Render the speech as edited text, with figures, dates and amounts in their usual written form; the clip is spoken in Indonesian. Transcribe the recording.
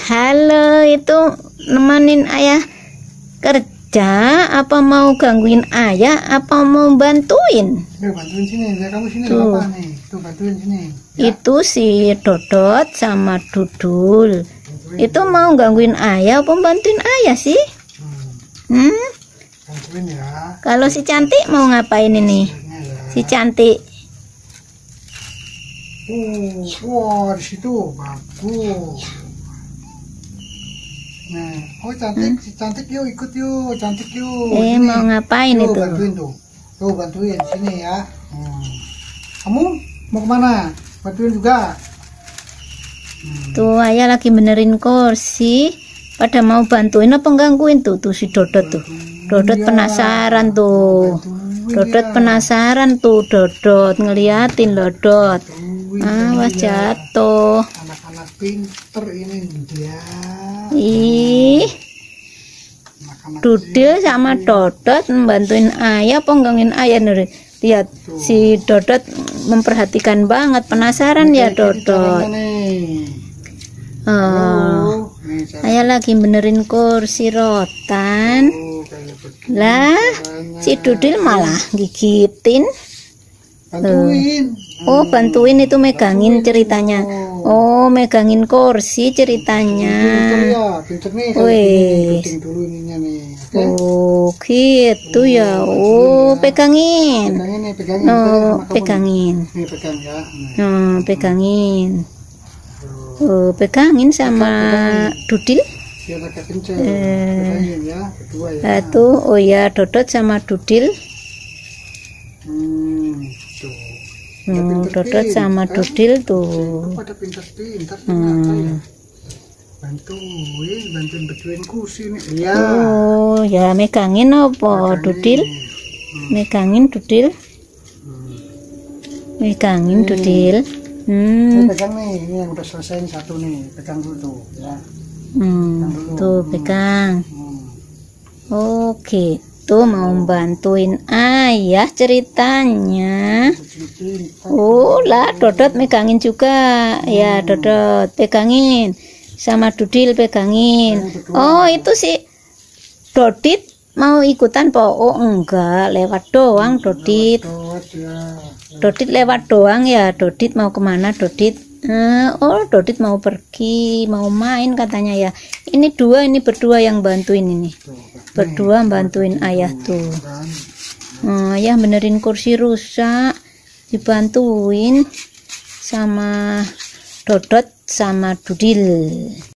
Halo, itu nemenin ayah kerja apa mau gangguin ayah apa mau bantuin? Tuh, bantuin sini, kamu sini. Tuh. Apa nih? Tuh, bantuin sini. Itu si Dodot sama Dudul. Bantuin. Itu mau gangguin ayah apa bantuin ayah sih? Bantuin ya. Kalau si Cantik mau ngapain ini? Bantuinnya ya. Si Cantik. Wah, di situ bagus. Nah, cantik, si Cantik yuk ikut yuk, Cantik yuk. Sini. Mau ngapain Tuh, itu? Bantuin tuh. Tuh, bantuin sini ya. Kamu mau kemana? Bantuin juga. Tuh ayah lagi benerin kursi. Pada mau bantuin apa gangguin tuh si Dodot tuh. Dodot penasaran tuh. Dodot penasaran tuh Dodot ngeliatin loh Dot. Awas jatuh. Anak-anak pinter ini dia. Ih, Dudil sama Dodot membantuin ayah apa gangguin ayah nih. Lihat si Dodot memperhatikan banget, penasaran ya Dodot. Ayah lagi benerin kursi rotan. Lah, si Dudil malah gigitin. Bantuin. Oh, bantuin itu megangin ceritanya. Oh, megangin kursi ceritanya. Pinter nih. Wih. Dulu ininya nih. Oh, gitu ya. Oh, pegangin. Pegangin nih, pegangin. Oh, pegangin. Nih, pegang ya. Oh, pegangin. Oh, pegangin sama Dudil. Biar agak kenceng. Pegangin ya, berdua ya. Satu, oh ya, Dodot sama Dudil. Tuh. Dodot sama Dudil tuh. Pada pintar-pintar kenapa ya? Bantuin betuin kursi nih. Iya. Oh, ya megangin apa Dudil? Megangin Dudil. Megangin Dudil. Pegang nih, ini yang udah selesai nih satu nih. Pegang dulu tuh, ya. Tuh pegang. Oke, tuh mau bantuin ayah ceritanya. Oh lah, Dodot megangin juga. Ya Dodot pegangin. Sama Dudil pegangin. Oh itu si Dodit mau ikutan po? Oh enggak, lewat doang Dodit. Dodit lewat doang ya. Dodit mau kemana Dodit? Oh Dodit mau pergi, mau main katanya ya. Ini berdua yang bantuin ini. Berdua bantuin ayah tuh. Ayah benerin kursi rusak, dibantuin sama Dodot sama Dudil.